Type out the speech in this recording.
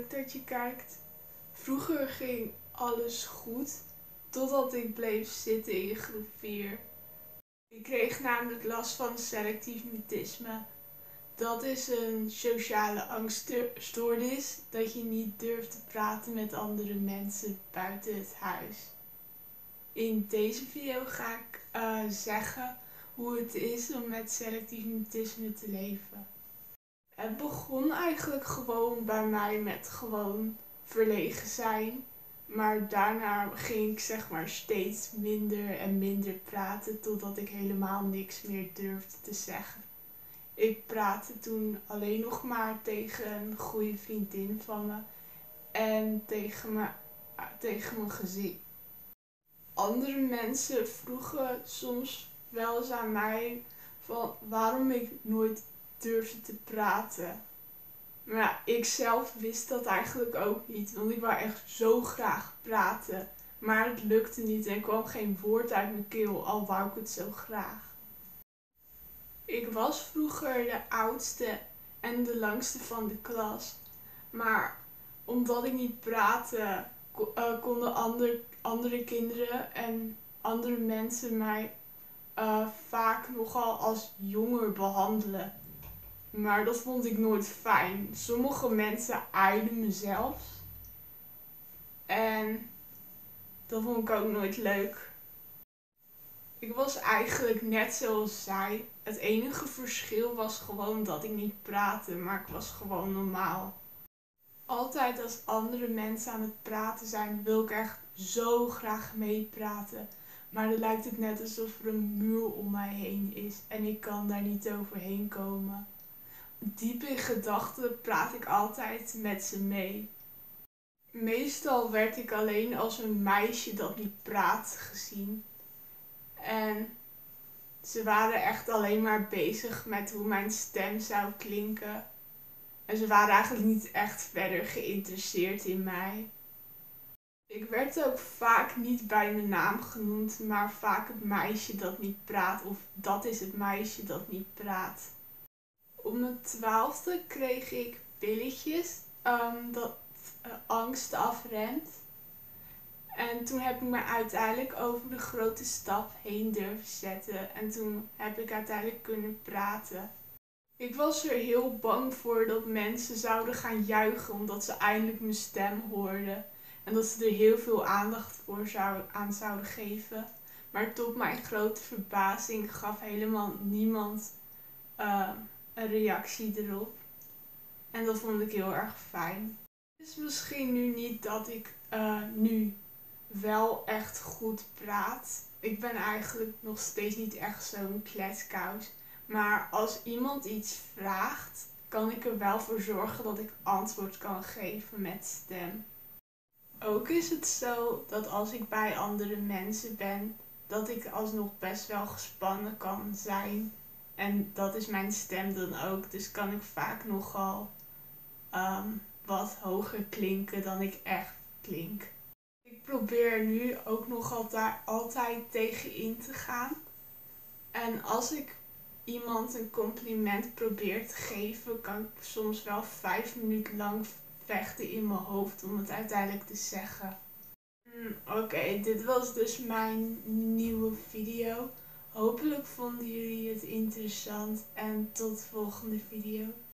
leuk dat je kijkt. Vroeger ging alles goed, totdat ik bleef zitten in groep 4. Ik kreeg namelijk last van selectief mutisme. Dat is een sociale angststoornis dat je niet durft te praten met andere mensen buiten het huis. In deze video ga ik zeggen hoe het is om met selectief mutisme te leven. Het begon eigenlijk gewoon bij mij met gewoon verlegen zijn. Maar daarna ging ik steeds minder en minder praten totdat ik helemaal niks meer durfde te zeggen. Ik praatte toen alleen nog maar tegen een goede vriendin van me en tegen mijn gezin. Andere mensen vroegen soms wel eens aan mij van waarom ik nooit durfde te praten. Maar ja, ik zelf wist dat eigenlijk ook niet, want ik wou echt zo graag praten. Maar het lukte niet en er kwam geen woord uit mijn keel, al wou ik het zo graag. Ik was vroeger de oudste en de langste van de klas. Maar omdat ik niet praatte, konden andere kinderen en andere mensen mij vaak nogal als jonger behandelen. Maar dat vond ik nooit fijn. Sommige mensen aaiden me zelfs. En dat vond ik ook nooit leuk. Ik was eigenlijk net zoals zij. Het enige verschil was gewoon dat ik niet praatte, maar ik was gewoon normaal. Altijd als andere mensen aan het praten zijn, wil ik echt zo graag meepraten. Maar dan lijkt het net alsof er een muur om mij heen is en ik kan daar niet overheen komen. Diep in gedachten praat ik altijd met ze mee. Meestal werd ik alleen als een meisje dat niet praat gezien. En ze waren echt alleen maar bezig met hoe mijn stem zou klinken. En ze waren eigenlijk niet echt verder geïnteresseerd in mij. Ik werd ook vaak niet bij mijn naam genoemd, maar vaak het meisje dat niet praat of dat is het meisje dat niet praat. Op mijn 12e kreeg ik pilletjes dat angst afremt. En toen heb ik me uiteindelijk over de grote stap heen durven zetten en toen heb ik uiteindelijk kunnen praten. Ik was er heel bang voor dat mensen zouden gaan juichen omdat ze eindelijk mijn stem hoorden. En dat ze er heel veel aandacht aan zouden geven. Maar tot mijn grote verbazing gaf helemaal niemand een reactie erop. En dat vond ik heel erg fijn. Het is misschien nu niet dat ik nu wel echt goed praat. Ik ben eigenlijk nog steeds niet echt zo'n kletskous. Maar als iemand iets vraagt, kan ik er wel voor zorgen dat ik antwoord kan geven met stem. Ook is het zo dat als ik bij andere mensen ben, dat ik alsnog best wel gespannen kan zijn. En dat is mijn stem dan ook, dus kan ik vaak nogal wat hoger klinken dan ik echt klink. Ik probeer nu ook nog altijd tegenin te gaan. En als ik iemand een compliment probeer te geven, kan ik soms wel 5 minuten lang vechten in mijn hoofd om het uiteindelijk te zeggen. Oké, dit was dus mijn nieuwe video. Hopelijk vonden jullie het interessant en tot de volgende video.